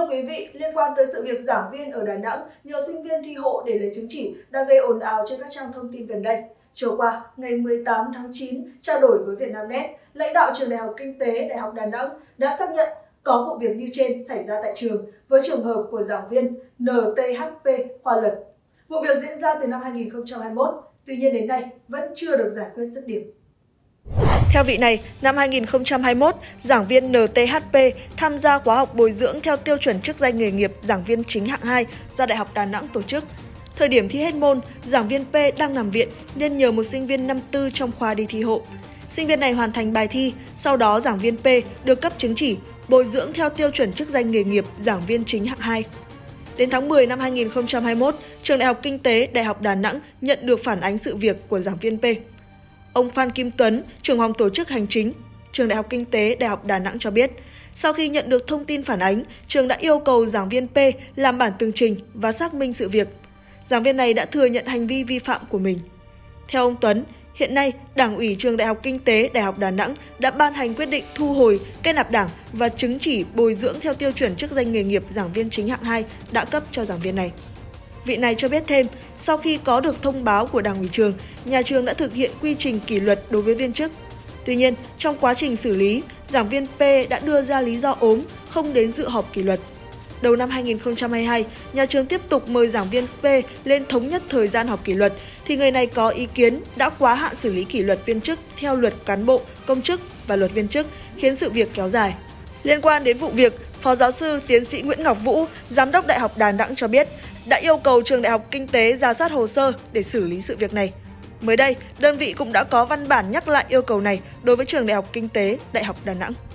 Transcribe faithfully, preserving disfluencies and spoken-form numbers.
Thưa quý vị, liên quan tới sự việc giảng viên ở Đà Nẵng nhờ sinh viên thi hộ để lấy chứng chỉ đang gây ồn ào trên các trang thông tin gần đây. Chiều qua, ngày mười tám tháng chín, trao đổi với Vietnamnet, lãnh đạo trường Đại học Kinh tế Đại học Đà Nẵng đã xác nhận có vụ việc như trên xảy ra tại trường với trường hợp của giảng viên en tê hát pê khoa luật. Vụ việc diễn ra từ năm hai nghìn không trăm hai mươi mốt, tuy nhiên đến nay vẫn chưa được giải quyết dứt điểm. Theo vị này, năm hai nghìn không trăm hai mươi mốt, giảng viên en tê hát pê tham gia khóa học bồi dưỡng theo tiêu chuẩn chức danh nghề nghiệp giảng viên chính hạng hai do Đại học Đà Nẵng tổ chức. Thời điểm thi hết môn, giảng viên P đang nằm viện nên nhờ một sinh viên năm tư trong khoa đi thi hộ. Sinh viên này hoàn thành bài thi, sau đó giảng viên P được cấp chứng chỉ bồi dưỡng theo tiêu chuẩn chức danh nghề nghiệp giảng viên chính hạng hai. Đến tháng mười năm hai nghìn không trăm hai mươi mốt, trường Đại học Kinh tế Đại học Đà Nẵng nhận được phản ánh sự việc của giảng viên P. Ông Phan Kim Tuấn, trưởng phòng tổ chức hành chính, trường Đại học Kinh tế Đại học Đà Nẵng cho biết, sau khi nhận được thông tin phản ánh, trường đã yêu cầu giảng viên P làm bản tường trình và xác minh sự việc. Giảng viên này đã thừa nhận hành vi vi phạm của mình. Theo ông Tuấn, hiện nay Đảng ủy trường Đại học Kinh tế Đại học Đà Nẵng đã ban hành quyết định thu hồi kết nạp đảng và chứng chỉ bồi dưỡng theo tiêu chuẩn chức danh nghề nghiệp giảng viên chính hạng hai đã cấp cho giảng viên này. Vị này cho biết thêm, sau khi có được thông báo của Đảng ủy trường, nhà trường đã thực hiện quy trình kỷ luật đối với viên chức. Tuy nhiên, trong quá trình xử lý, giảng viên P đã đưa ra lý do ốm, không đến dự họp kỷ luật. Đầu năm hai nghìn không trăm hai mươi hai, nhà trường tiếp tục mời giảng viên P lên thống nhất thời gian họp kỷ luật, thì người này có ý kiến đã quá hạn xử lý kỷ luật viên chức theo luật cán bộ, công chức và luật viên chức, khiến sự việc kéo dài. Liên quan đến vụ việc, Phó giáo sư tiến sĩ Nguyễn Ngọc Vũ, Giám đốc Đại học Đà Nẵng cho biết, đã yêu cầu trường Đại học Kinh tế rà soát hồ sơ để xử lý sự việc này. Mới đây, đơn vị cũng đã có văn bản nhắc lại yêu cầu này đối với trường Đại học Kinh tế Đại học Đà Nẵng.